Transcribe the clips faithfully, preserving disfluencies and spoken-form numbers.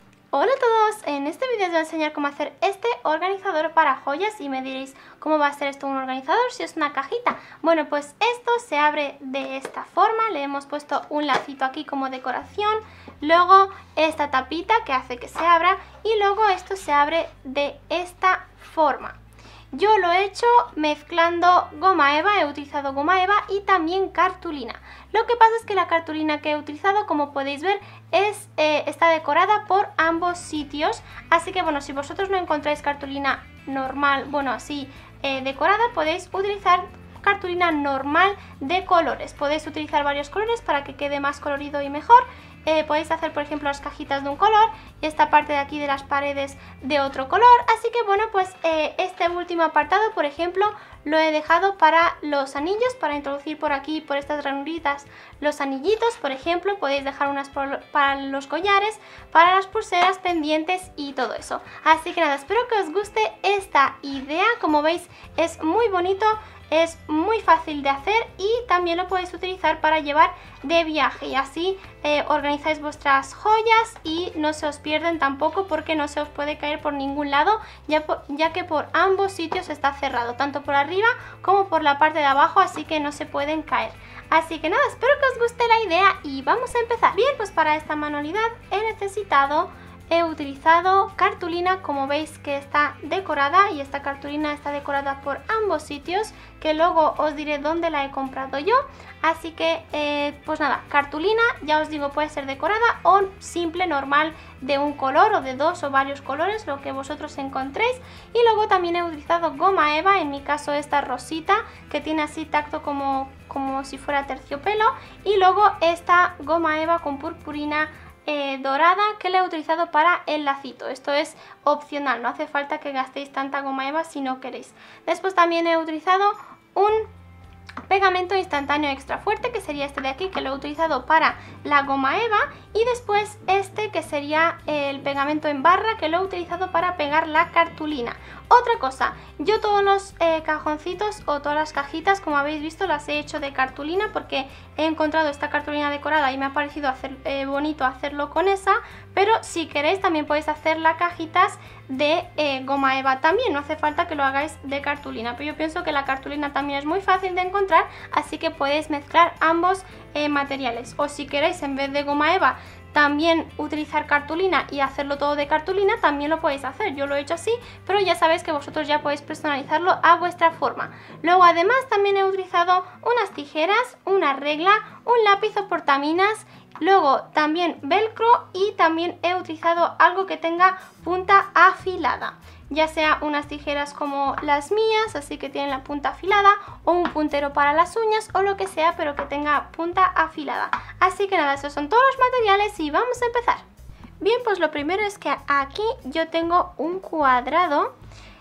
Hola a todos, en este vídeo os voy a enseñar cómo hacer este organizador para joyas y me diréis cómo va a ser esto un organizador si es una cajita. Bueno, pues esto se abre de esta forma, le hemos puesto un lacito aquí como decoración, luego esta tapita que hace que se abra y luego esto se abre de esta forma. Yo lo he hecho mezclando goma eva, he utilizado goma eva y también cartulina. Lo que pasa es que la cartulina que he utilizado, como podéis ver, es, eh, está decorada por ambos sitios. Así que bueno, si vosotros no encontráis cartulina normal, bueno así eh, decorada, podéis utilizar cartulina normal de colores. Podéis utilizar varios colores para que quede más colorido y mejor. Eh, podéis hacer por ejemplo las cajitas de un color y esta parte de aquí de las paredes de otro color, así que bueno, pues eh, este último apartado por ejemplo lo he dejado para los anillos, para introducir por aquí, por estas ranuritas, los anillitos. Por ejemplo, podéis dejar unas para los collares, para las pulseras, pendientes y todo eso. Así que nada, espero que os guste esta idea. Como veis es muy bonito, es muy fácil de hacer y también lo podéis utilizar para llevar de viaje y así eh, organizáis vuestras joyas y no se os pierden tampoco porque no se os puede caer por ningún lado, ya, por, ya que por ambos sitios está cerrado, tanto por arriba como por la parte de abajo, así que no se pueden caer. Así que nada, espero que os guste la idea y vamos a empezar. Bien, pues para esta manualidad he necesitado He utilizado cartulina, como veis que está decorada y esta cartulina está decorada por ambos sitios, que luego os diré dónde la he comprado yo. Así que eh, pues nada, cartulina, ya os digo, puede ser decorada o simple, normal, de un color o de dos o varios colores, lo que vosotros encontréis. Y luego también he utilizado goma eva, en mi caso esta rosita, que tiene así tacto como, como si fuera terciopelo. Y luego esta goma eva con purpurina Eh, dorada, que le he utilizado para el lacito. Esto es opcional, no hace falta que gastéis tanta goma eva si no queréis. Después también he utilizado un pegamento instantáneo extra fuerte, que sería este de aquí, que lo he utilizado para la goma eva, y después este que sería el pegamento en barra, que lo he utilizado para pegar la cartulina. Otra cosa, yo todos los eh, cajoncitos o todas las cajitas, como habéis visto, las he hecho de cartulina porque he encontrado esta cartulina decorada y me ha parecido hacer, eh, bonito hacerlo con esa, pero si queréis también podéis hacer las cajitas de eh, goma eva también, no hace falta que lo hagáis de cartulina, pero yo pienso que la cartulina también es muy fácil de encontrar, así que podéis mezclar ambos eh, materiales, o si queréis en vez de goma eva también utilizar cartulina y hacerlo todo de cartulina, también lo podéis hacer. Yo lo he hecho así, pero ya sabéis que vosotros ya podéis personalizarlo a vuestra forma. Luego además también he utilizado unas tijeras, una regla, un lápiz o portaminas, luego también velcro y también he utilizado algo que tenga punta afilada, ya sea unas tijeras como las mías, así que tienen la punta afilada, o un puntero para las uñas o lo que sea, pero que tenga punta afilada. Así que nada, esos son todos los materiales y vamos a empezar. Bien, pues lo primero es que aquí yo tengo un cuadrado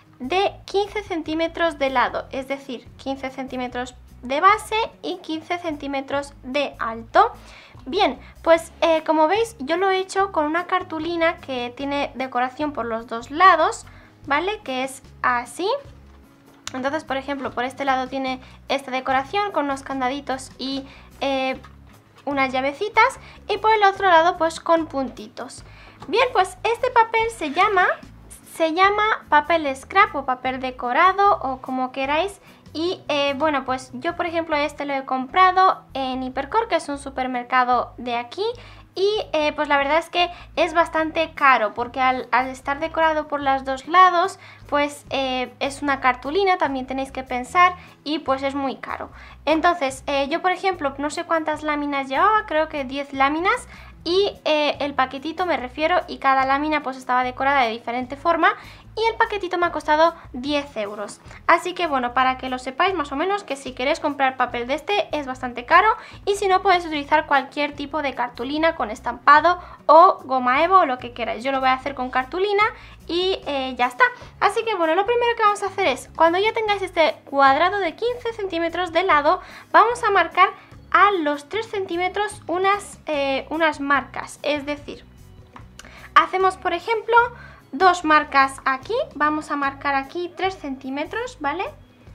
de quince centímetros de lado, es decir, quince centímetros de base y quince centímetros de alto. Bien, pues eh, como veis yo lo he hecho con una cartulina que tiene decoración por los dos lados, ¿vale? Que es así. Entonces, por ejemplo, por este lado tiene esta decoración con unos candaditos y eh, unas llavecitas, y por el otro lado pues con puntitos. Bien, pues este papel se llama se llama papel scrap o papel decorado o como queráis. Y eh, bueno, pues yo por ejemplo este lo he comprado en Hipercor, que es un supermercado de aquí. Y eh, pues la verdad es que es bastante caro porque al, al estar decorado por los dos lados pues eh, es una cartulina, también tenéis que pensar, y pues es muy caro. Entonces eh, yo por ejemplo no sé cuántas láminas llevaba, creo que diez láminas. Y eh, el paquetito me refiero, y cada lámina pues estaba decorada de diferente forma, y el paquetito me ha costado diez euros. Así que bueno, para que lo sepáis más o menos, que si queréis comprar papel de este es bastante caro, y si no podéis utilizar cualquier tipo de cartulina con estampado o goma eva o lo que queráis. Yo lo voy a hacer con cartulina y eh, ya está. Así que bueno, lo primero que vamos a hacer es, cuando ya tengáis este cuadrado de quince centímetros de lado, vamos a marcar a los tres centímetros unas, eh, unas marcas, es decir, hacemos por ejemplo dos marcas aquí, vamos a marcar aquí tres centímetros, ¿vale?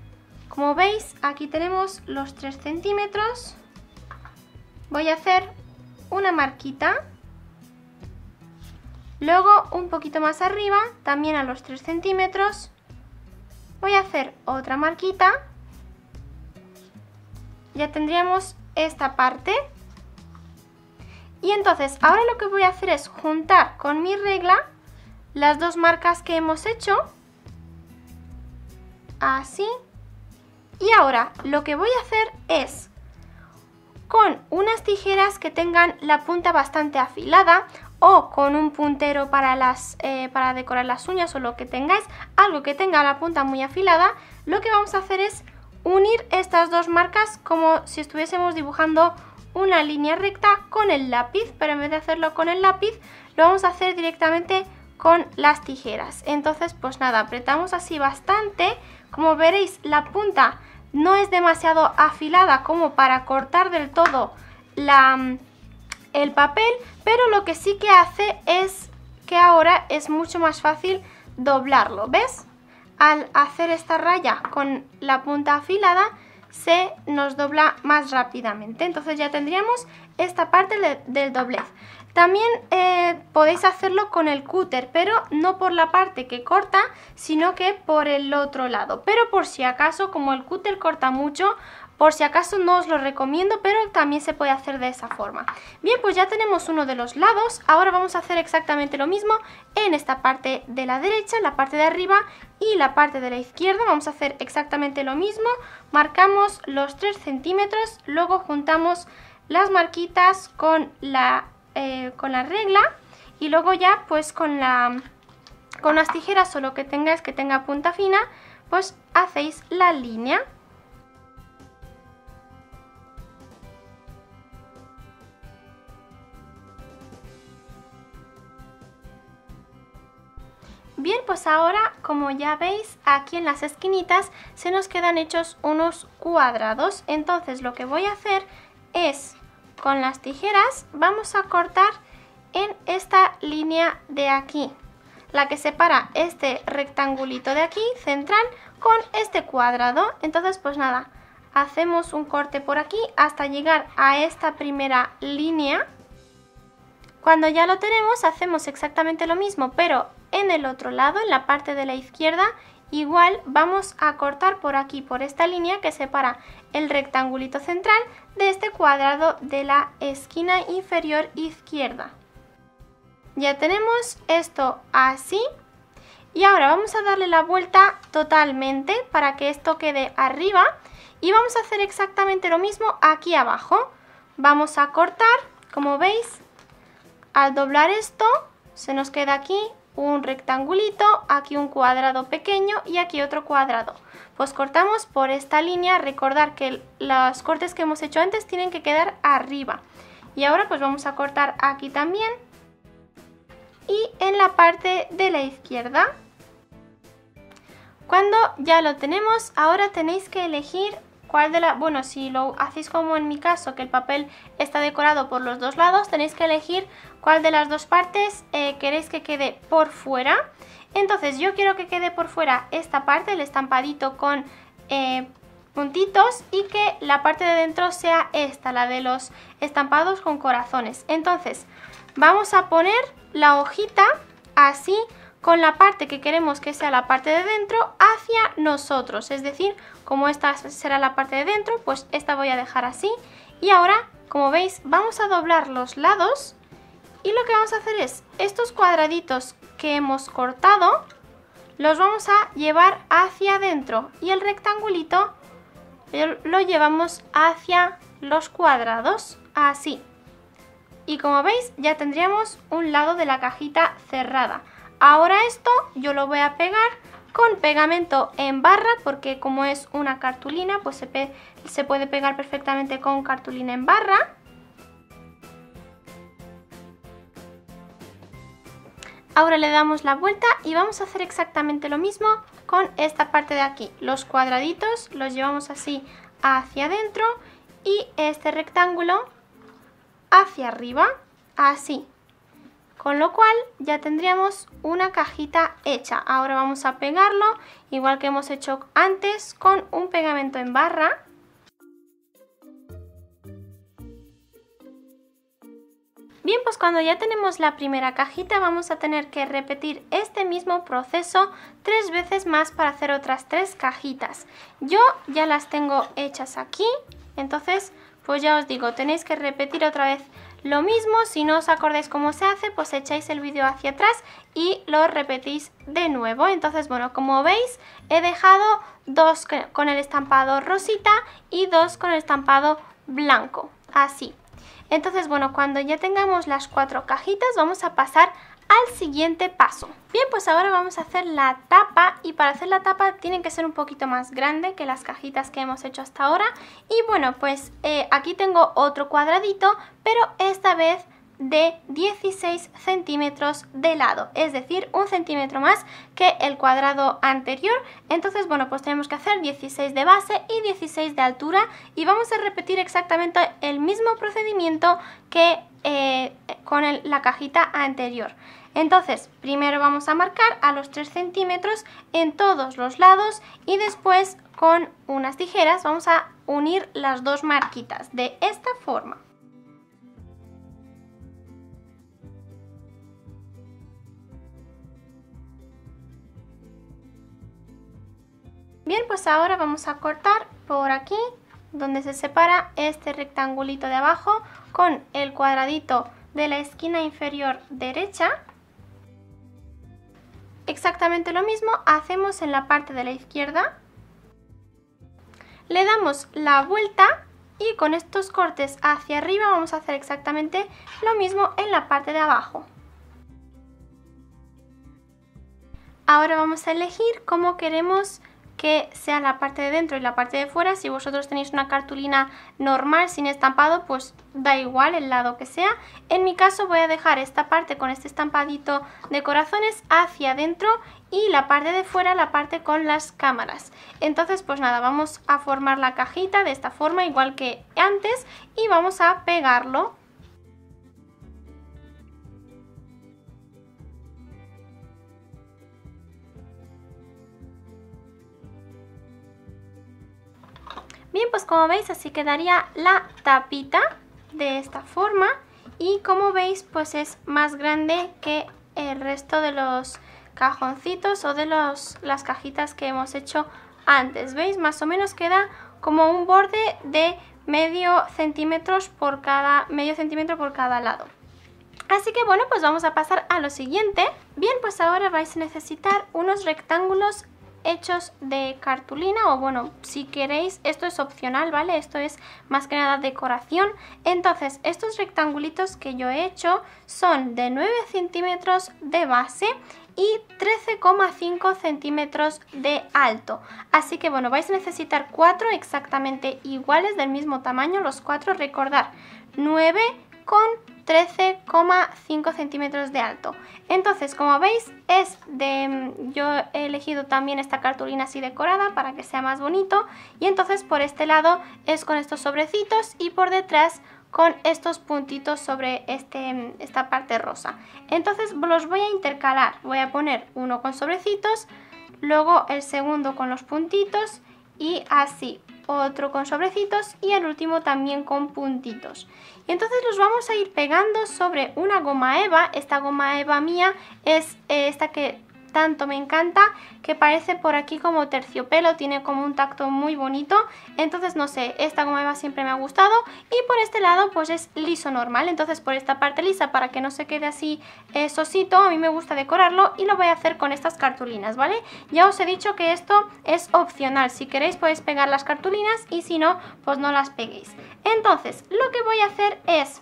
Como veis aquí tenemos los tres centímetros, voy a hacer una marquita Luego un poquito más arriba, también a los tres centímetros, voy a hacer otra marquita. Ya tendríamos esta parte. Y entonces ahora lo que voy a hacer es juntar con mi regla las dos marcas que hemos hecho. Así. Y ahora lo que voy a hacer es, con unas tijeras que tengan la punta bastante afilada, o con un puntero para, las, eh, para decorar las uñas, o lo que tengáis, algo que tenga la punta muy afilada, lo que vamos a hacer es unir estas dos marcas como si estuviésemos dibujando una línea recta con el lápiz, pero en vez de hacerlo con el lápiz, lo vamos a hacer directamente con las tijeras. Entonces, pues nada, apretamos así bastante. Como veréis, la punta no es demasiado afilada como para cortar del todo la, el papel, pero lo que sí que hace es que ahora es mucho más fácil doblarlo, ¿ves? Al hacer esta raya con la punta afilada se nos dobla más rápidamente. Entonces ya tendríamos esta parte de, del doblez. También eh, podéis hacerlo con el cúter, pero no por la parte que corta, sino que por el otro lado. Pero por si acaso, como el cúter corta mucho, por si acaso no os lo recomiendo, pero también se puede hacer de esa forma. Bien, pues ya tenemos uno de los lados. Ahora vamos a hacer exactamente lo mismo en esta parte de la derecha, la parte de arriba y la parte de la izquierda. Vamos a hacer exactamente lo mismo. Marcamos los tres centímetros, luego juntamos las marquitas con la, eh, con la regla y luego ya pues con, la, con las tijeras o lo que tengáis que tenga punta fina, pues hacéis la línea. Bien, pues ahora, como ya veis, aquí en las esquinitas se nos quedan hechos unos cuadrados. Entonces lo que voy a hacer es, con las tijeras, vamos a cortar en esta línea de aquí, la que separa este rectangulito de aquí, central, con este cuadrado. Entonces, pues nada, hacemos un corte por aquí hasta llegar a esta primera línea. Cuando ya lo tenemos, hacemos exactamente lo mismo, pero en el otro lado, en la parte de la izquierda, igual vamos a cortar por aquí, por esta línea que separa el rectangulito central de este cuadrado de la esquina inferior izquierda. Ya tenemos esto así. Y ahora vamos a darle la vuelta totalmente para que esto quede arriba. Y vamos a hacer exactamente lo mismo aquí abajo. Vamos a cortar, como veis. Al doblar esto, se nos queda aquí un rectangulito, aquí un cuadrado pequeño y aquí otro cuadrado. Pues cortamos por esta línea. Recordar que los cortes que hemos hecho antes tienen que quedar arriba. Y ahora pues vamos a cortar aquí también. Y en la parte de la izquierda. Cuando ya lo tenemos, ahora tenéis que elegir cuál de la... Bueno, si lo hacéis como en mi caso, que el papel está decorado por los dos lados, tenéis que elegir cuál de las dos partes eh, queréis que quede por fuera. Entonces yo quiero que quede por fuera esta parte, el estampadito con eh, puntitos, y que la parte de dentro sea esta, la de los estampados con corazones. Entonces vamos a poner la hojita así, con la parte que queremos que sea la parte de dentro hacia nosotros. Es decir, como esta será la parte de dentro, pues esta voy a dejar así. Y ahora, como veis, vamos a doblar los lados. Y lo que vamos a hacer es, estos cuadraditos que hemos cortado, los vamos a llevar hacia adentro. Y el rectangulito lo llevamos hacia los cuadrados, así. Y como veis, ya tendríamos un lado de la cajita cerrada. Ahora esto yo lo voy a pegar con pegamento en barra, porque como es una cartulina, pues se, pe se puede pegar perfectamente con cartulina en barra. Ahora le damos la vuelta y vamos a hacer exactamente lo mismo con esta parte de aquí. Los cuadraditos los llevamos así hacia adentro y este rectángulo hacia arriba, así. Con lo cual ya tendríamos una cajita hecha. Ahora vamos a pegarlo, igual que hemos hecho antes, con un pegamento en barra. Bien, pues cuando ya tenemos la primera cajita vamos a tener que repetir este mismo proceso tres veces más para hacer otras tres cajitas. Yo ya las tengo hechas aquí, entonces pues ya os digo, tenéis que repetir otra vez lo mismo. Si no os acordáis cómo se hace, pues echáis el vídeo hacia atrás y lo repetís de nuevo. Entonces, bueno, como veis, he dejado dos con el estampado rosita y dos con el estampado blanco, así. Entonces, bueno, cuando ya tengamos las cuatro cajitas vamos a pasar al siguiente paso. Bien, pues ahora vamos a hacer la tapa, y para hacer la tapa tienen que ser un poquito más grande que las cajitas que hemos hecho hasta ahora. Y bueno, pues eh, aquí tengo otro cuadradito, pero esta vez de dieciséis centímetros de lado, es decir, un centímetro más que el cuadrado anterior. Entonces, bueno, pues tenemos que hacer dieciséis de base y dieciséis de altura, y vamos a repetir exactamente el mismo procedimiento que eh, con el, la cajita anterior. Entonces, primero vamos a marcar a los tres centímetros en todos los lados y después con unas tijeras vamos a unir las dos marquitas de esta forma. Bien, pues ahora vamos a cortar por aquí donde se separa este rectangulito de abajo con el cuadradito de la esquina inferior derecha. Exactamente lo mismo hacemos en la parte de la izquierda. Le damos la vuelta y con estos cortes hacia arriba vamos a hacer exactamente lo mismo en la parte de abajo. Ahora vamos a elegir cómo queremos que sea la parte de dentro y la parte de fuera. Si vosotros tenéis una cartulina normal sin estampado, pues da igual el lado que sea. En mi caso voy a dejar esta parte con este estampadito de corazones hacia adentro y la parte de fuera la parte con las cámaras. Entonces, pues nada, vamos a formar la cajita de esta forma igual que antes y vamos a pegarlo. Bien, pues como veis así quedaría la tapita de esta forma, y como veis pues es más grande que el resto de los cajoncitos o de los, las cajitas que hemos hecho antes. ¿Veis? Más o menos queda como un borde de medio centímetros por cada, medio centímetro por cada lado. Así que bueno, pues vamos a pasar a lo siguiente. Bien, pues ahora vais a necesitar unos rectángulos hechos de cartulina, o bueno, si queréis, esto es opcional, ¿vale? Esto es más que nada decoración. Entonces, estos rectangulitos que yo he hecho son de nueve centímetros de base y trece coma cinco centímetros de alto. Así que bueno, vais a necesitar cuatro exactamente iguales del mismo tamaño, los cuatro, recordar, nueve con trece coma cinco centímetros de alto. Entonces, como veis, es de, yo he elegido también esta cartulina así decorada para que sea más bonito, y entonces por este lado es con estos sobrecitos y por detrás con estos puntitos sobre este, esta parte rosa. Entonces los voy a intercalar, voy a poner uno con sobrecitos, luego el segundo con los puntitos y así, otro con sobrecitos y el último también con puntitos. Y entonces los vamos a ir pegando sobre una goma eva. Esta goma eva mía es eh, esta que tanto me encanta, que parece por aquí como terciopelo, tiene como un tacto muy bonito. Entonces no sé, esta goma eva siempre me ha gustado, y por este lado pues es liso normal. Entonces por esta parte lisa, para que no se quede así eh, sosito, a mí me gusta decorarlo y lo voy a hacer con estas cartulinas, ¿vale? Ya os he dicho que esto es opcional, si queréis podéis pegar las cartulinas y si no, pues no las peguéis. Entonces lo que voy a hacer es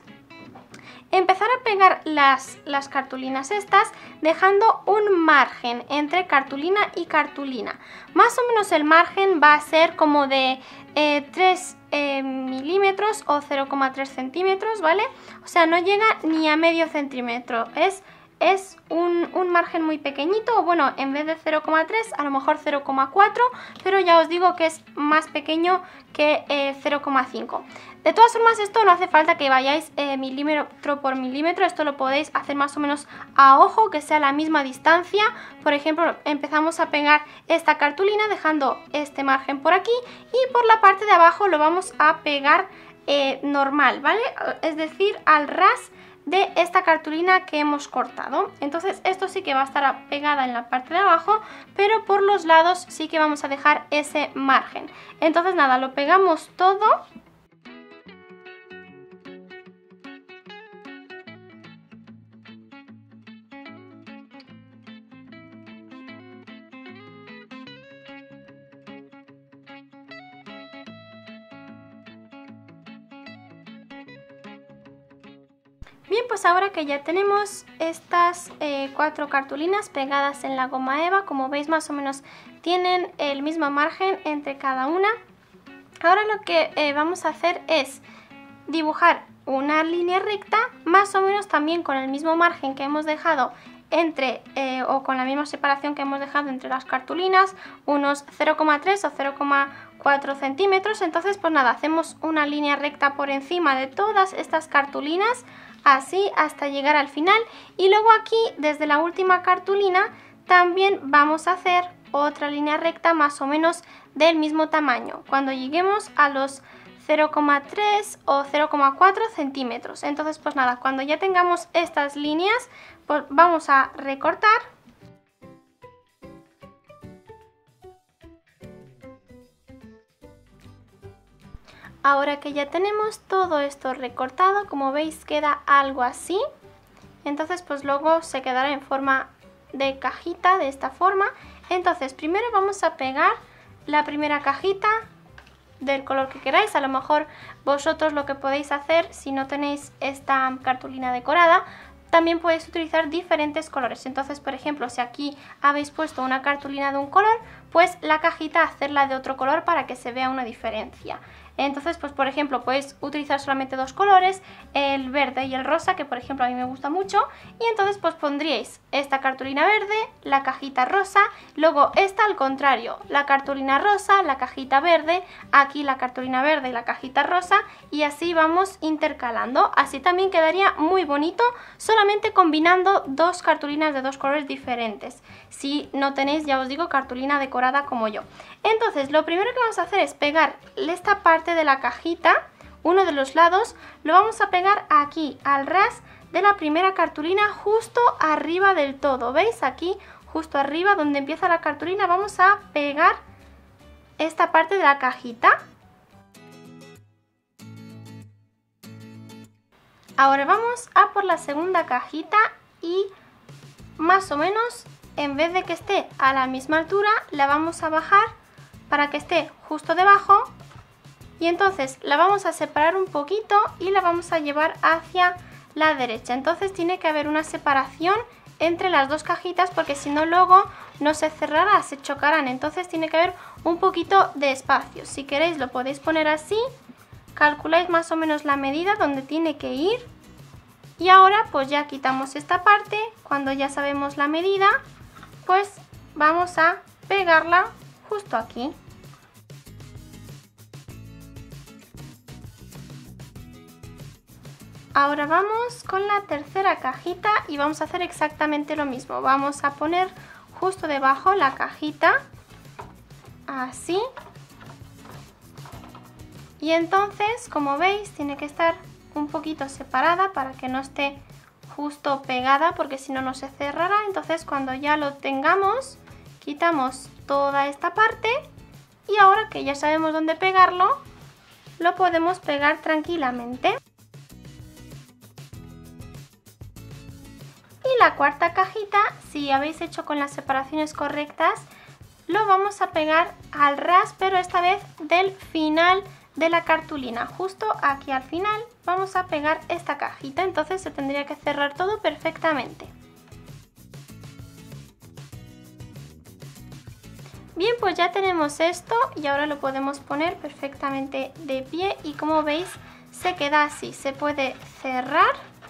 empezar a pegar las, las cartulinas estas, dejando un margen entre cartulina y cartulina. Más o menos el margen va a ser como de eh, tres eh, milímetros o cero coma tres centímetros, ¿vale? O sea, no llega ni a medio centímetro, es... Es un, un margen muy pequeñito, o bueno, en vez de cero coma tres, a lo mejor cero coma cuatro, pero ya os digo que es más pequeño que eh, cero coma cinco. De todas formas, esto no hace falta que vayáis eh, milímetro por milímetro, esto lo podéis hacer más o menos a ojo, que sea la misma distancia. Por ejemplo, empezamos a pegar esta cartulina dejando este margen por aquí, y por la parte de abajo lo vamos a pegar eh, normal, ¿vale? Es decir, al ras de esta cartulina que hemos cortado. Entonces esto sí que va a estar pegada en la parte de abajo, pero por los lados sí que vamos a dejar ese margen. Entonces nada, lo pegamos todo. Bien, pues ahora que ya tenemos estas eh, cuatro cartulinas pegadas en la goma eva, como veis más o menos tienen el mismo margen entre cada una. Ahora lo que eh, vamos a hacer es dibujar una línea recta, más o menos también con el mismo margen que hemos dejado entre, eh, o con la misma separación que hemos dejado entre las cartulinas, unos cero coma tres o cero coma cuatro centímetros. Entonces pues nada, hacemos una línea recta por encima de todas estas cartulinas, así hasta llegar al final, y luego aquí desde la última cartulina también vamos a hacer otra línea recta más o menos del mismo tamaño cuando lleguemos a los cero coma tres o cero coma cuatro centímetros. Entonces pues nada, cuando ya tengamos estas líneas pues vamos a recortar. Ahora que ya tenemos todo esto recortado, como veis queda algo así. Entonces pues luego se quedará en forma de cajita, de esta forma. Entonces primero vamos a pegar la primera cajita del color que queráis. A lo mejor vosotros lo que podéis hacer, si no tenéis esta cartulina decorada, también podéis utilizar diferentes colores. Entonces, por ejemplo, si aquí habéis puesto una cartulina de un color, pues la cajita hacerla de otro color para que se vea una diferencia. Entonces, pues por ejemplo, podéis utilizar solamente dos colores, el verde y el rosa, que por ejemplo a mí me gusta mucho. Y entonces pues pondríais esta cartulina verde, la cajita rosa, luego esta al contrario, la cartulina rosa, la cajita verde, aquí la cartulina verde y la cajita rosa, y así vamos intercalando. Así también quedaría muy bonito, solamente combinando dos cartulinas de dos colores diferentes. Si no tenéis, ya os digo, cartulina decorada como yo. Entonces, lo primero que vamos a hacer es pegar esta parte de la cajita, uno de los lados, lo vamos a pegar aquí, al ras de la primera cartulina, justo arriba del todo. ¿Veis? Aquí, justo arriba, donde empieza la cartulina, vamos a pegar esta parte de la cajita. Ahora vamos a por la segunda cajita y más o menos, en vez de que esté a la misma altura, la vamos a bajar para que esté justo debajo, y entonces la vamos a separar un poquito y la vamos a llevar hacia la derecha. Entonces tiene que haber una separación entre las dos cajitas, porque si no luego no se cerrará, se chocarán. Entonces tiene que haber un poquito de espacio. Si queréis lo podéis poner así, calculáis más o menos la medida donde tiene que ir, y ahora pues ya quitamos esta parte. Cuando ya sabemos la medida, pues vamos a pegarla justo aquí. Ahora vamos con la tercera cajita y vamos a hacer exactamente lo mismo. Vamos a poner justo debajo la cajita, así. Y entonces, como veis, tiene que estar un poquito separada para que no esté justo pegada, porque si no, no se cerrará. Entonces, cuando ya lo tengamos, quitamos toda esta parte, y ahora que ya sabemos dónde pegarlo, lo podemos pegar tranquilamente. Y la cuarta cajita, si habéis hecho con las separaciones correctas, lo vamos a pegar al ras, pero esta vez del final de la cartulina. Justo aquí al final vamos a pegar esta cajita, entonces se tendría que cerrar todo perfectamente. Bien, pues ya tenemos esto y ahora lo podemos poner perfectamente de pie, y como veis se queda así, se puede cerrar.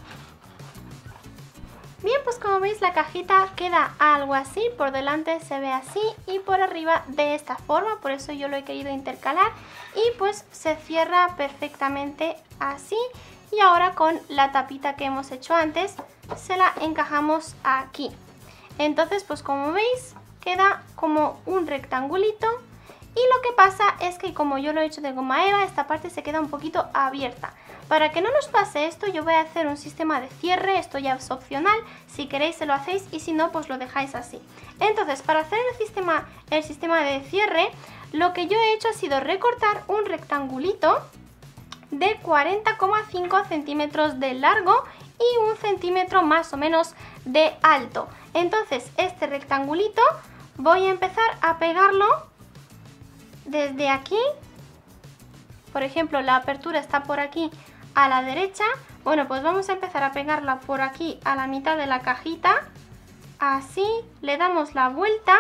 Bien, pues como veis la cajita queda algo así, por delante se ve así y por arriba de esta forma, por eso yo lo he querido intercalar, y pues se cierra perfectamente así. Y ahora con la tapita que hemos hecho antes se la encajamos aquí. Entonces pues como veis queda como un rectangulito, y lo que pasa es que como yo lo he hecho de goma eva, esta parte se queda un poquito abierta. Para que no nos pase esto, yo voy a hacer un sistema de cierre. Esto ya es opcional, si queréis se lo hacéis y si no, pues lo dejáis así. Entonces, para hacer el sistema, el sistema de cierre, lo que yo he hecho ha sido recortar un rectangulito de cuarenta coma cinco centímetros de largo y un centímetro más o menos de alto. Entonces, este rectangulito voy a empezar a pegarlo desde aquí. Por ejemplo, la apertura está por aquí a la derecha. Bueno, pues vamos a empezar a pegarla por aquí a la mitad de la cajita. Así, le damos la vuelta.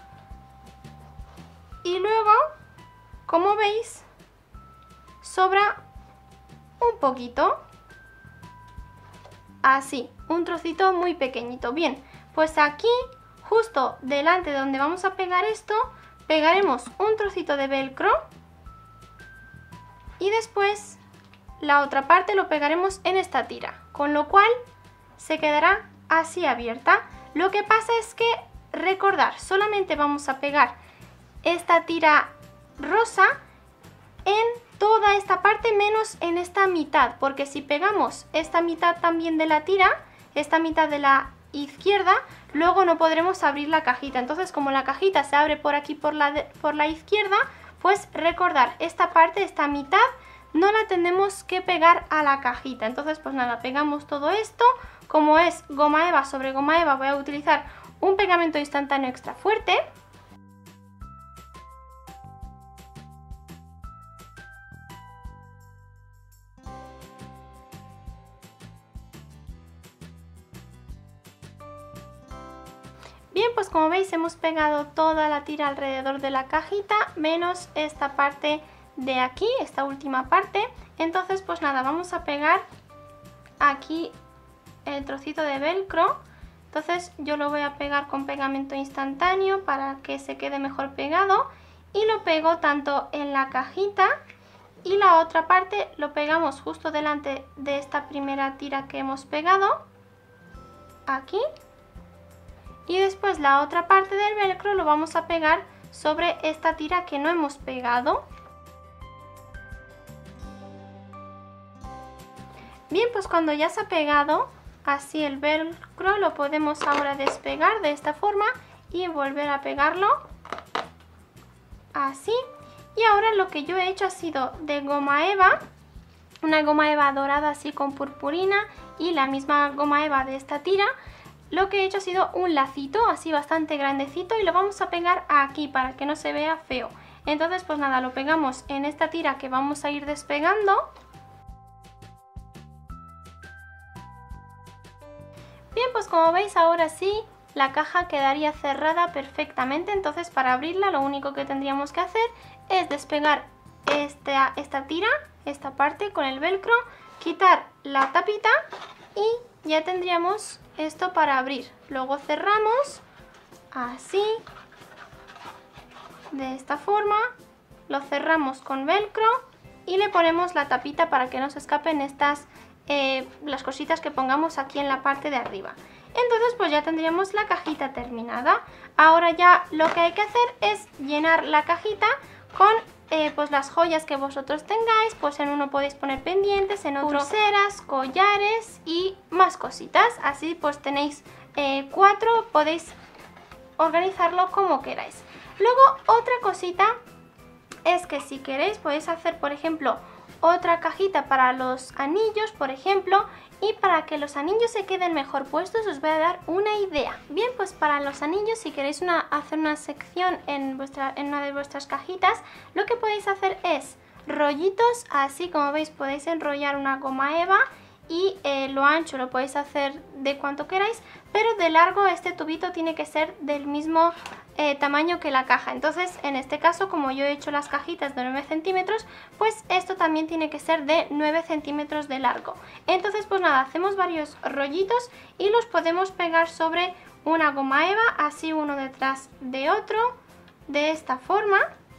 Y luego, como veis, sobra un poquito. Así, un trocito muy pequeñito. Bien, pues aquí, justo delante de donde vamos a pegar esto, pegaremos un trocito de velcro. Y después la otra parte lo pegaremos en esta tira, con lo cual se quedará así abierta. Lo que pasa es que, recordar, solamente vamos a pegar esta tira rosa en toda esta parte menos en esta mitad, porque si pegamos esta mitad también de la tira, esta mitad de la izquierda, luego no podremos abrir la cajita. Entonces, como la cajita se abre por aquí por la, de, por la izquierda, pues recordar, esta parte, esta mitad, no la tenemos que pegar a la cajita. Entonces, pues nada, pegamos todo esto. Como es goma eva sobre goma eva, voy a utilizar un pegamento instantáneo extra fuerte. Bien, pues como veis hemos pegado toda la tira alrededor de la cajita, menos esta parte de aquí, esta última parte. Entonces, pues nada, vamos a pegar aquí el trocito de velcro. Entonces yo lo voy a pegar con pegamento instantáneo para que se quede mejor pegado. Y lo pego tanto en la cajita y la otra parte lo pegamos justo delante de esta primera tira que hemos pegado. Aquí. Y después la otra parte del velcro lo vamos a pegar sobre esta tira que no hemos pegado. Bien, pues cuando ya se ha pegado así el velcro, lo podemos ahora despegar de esta forma y volver a pegarlo así. Y ahora lo que yo he hecho ha sido de goma eva, una goma eva dorada así con purpurina y la misma goma eva de esta tira. Lo que he hecho ha sido un lacito así bastante grandecito y lo vamos a pegar aquí para que no se vea feo. Entonces, pues nada, lo pegamos en esta tira que vamos a ir despegando. Bien, pues como veis ahora sí la caja quedaría cerrada perfectamente. Entonces, para abrirla lo único que tendríamos que hacer es despegar esta, esta tira, esta parte con el velcro, quitar la tapita y ya tendríamos esto para abrir. Luego cerramos así, de esta forma, lo cerramos con velcro y le ponemos la tapita para que no se escapen estas eh, las cositas que pongamos aquí en la parte de arriba. Entonces pues ya tendríamos la cajita terminada. Ahora ya lo que hay que hacer es llenar la cajita con eh, pues las joyas que vosotros tengáis. Pues en uno podéis poner pendientes, en otro pulseras, collares y más cositas. Así pues tenéis eh, cuatro, podéis organizarlo como queráis. Luego otra cosita es que si queréis podéis hacer, por ejemplo, otra cajita para los anillos, por ejemplo. Y para que los anillos se queden mejor puestos os voy a dar una idea. Bien, pues para los anillos, si queréis una, hacer una sección en, vuestra, en una de vuestras cajitas, lo que podéis hacer es rollitos, así como veis podéis enrollar una goma eva y eh, lo ancho lo podéis hacer de cuanto queráis, pero de largo este tubito tiene que ser del mismo eh, tamaño que la caja. Entonces en este caso, como yo he hecho las cajitas de nueve centímetros, pues esto también tiene que ser de nueve centímetros de largo. Entonces pues nada, hacemos varios rollitos y los podemos pegar sobre una goma eva, así uno detrás de otro, de esta forma.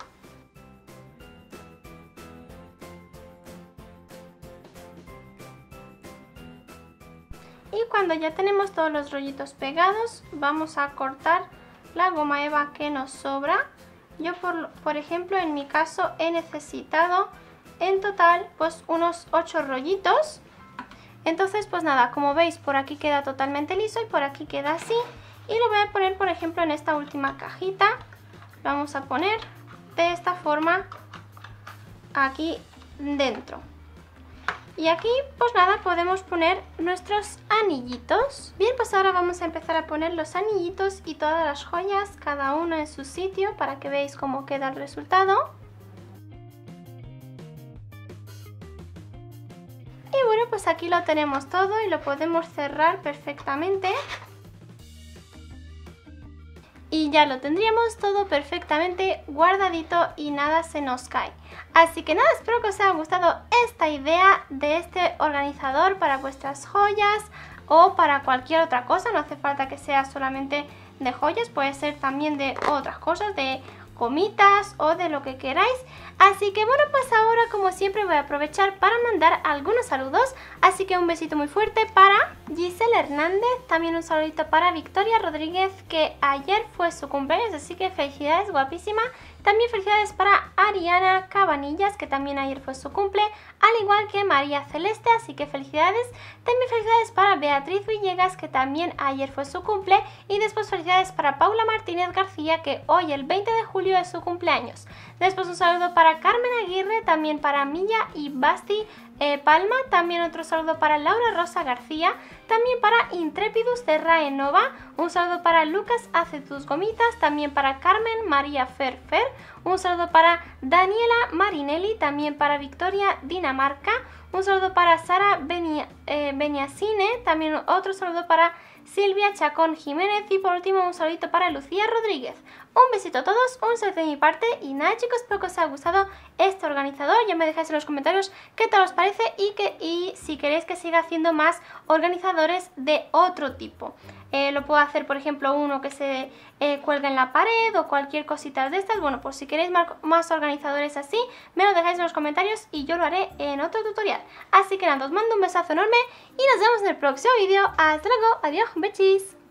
Y cuando ya tenemos todos los rollitos pegados, vamos a cortar la goma eva que nos sobra. Yo por, por ejemplo en mi caso he necesitado en total pues unos ocho rollitos. Entonces pues nada, como veis por aquí queda totalmente liso y por aquí queda así. Y lo voy a poner por ejemplo en esta última cajita. Lo vamos a poner de esta forma aquí dentro. Y aquí pues nada, podemos poner nuestros anillitos. Bien, pues ahora vamos a empezar a poner los anillitos y todas las joyas, cada uno en su sitio, para que veáis cómo queda el resultado. Y bueno, pues aquí lo tenemos todo y lo podemos cerrar perfectamente. Y ya lo tendríamos todo perfectamente guardadito y nada se nos cae. Así que nada, espero que os haya gustado esta idea de este organizador para vuestras joyas o para cualquier otra cosa. No hace falta que sea solamente de joyas, puede ser también de otras cosas, de gomitas o de lo que queráis. Así que bueno, pues ahora como siempre voy a aprovechar para mandar algunos saludos. Así que un besito muy fuerte para Giselle Hernández, también un saludito para Victoria Rodríguez, que ayer fue su cumpleaños, así que felicidades, guapísima. También felicidades para Ariana Cabanillas, que también ayer fue su cumple, al igual que María Celeste, así que felicidades. También felicidades para Beatriz Villegas, que también ayer fue su cumple. Y después felicidades para Paula Martínez García, que hoy el veinte de julio es su cumpleaños. Después un saludo para Carmen Aguirre, también para Milla y Basti eh, Palma. También otro saludo para Laura Rosa García. También para Intrepidus de Raenova. Un saludo para Lucas Hace Tus Gomitas. También para Carmen María Fer Fer. Un saludo para Daniela Marinelli. También para Victoria Dinamarca. Un saludo para Sara Benia, eh, Beniacine. También otro saludo para Silvia Chacón Jiménez. Y por último un saludito para Lucía Rodríguez. Un besito a todos, un saludo de mi parte. Y nada chicos, espero que os haya gustado este organizador. Ya me dejáis en los comentarios qué tal os parece y, que, y si queréis que siga haciendo más organizadores de otro tipo. Eh, lo puedo hacer por ejemplo uno que se eh, cuelga en la pared o cualquier cosita de estas. Bueno, pues si queréis más, más organizadores así, me lo dejáis en los comentarios y yo lo haré en otro tutorial. Así que nada, os mando un besazo enorme y nos vemos en el próximo vídeo. Hasta luego, adiós, bechis.